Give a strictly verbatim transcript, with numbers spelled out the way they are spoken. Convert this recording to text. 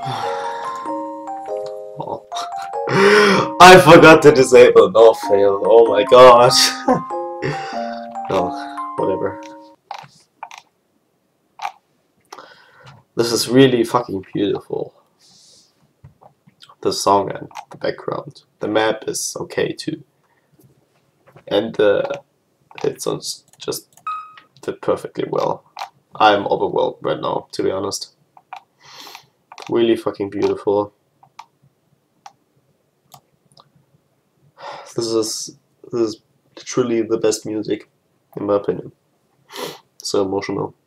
Oh. I forgot to disable no fail. Oh my god. Oh, whatever. This is really fucking beautiful. The song and the background. The map is okay too. And the hit songs just fit perfectly well. I'm overwhelmed right now, to be honest. Really fucking beautiful. This is this is truly the best music, in my opinion. So emotional.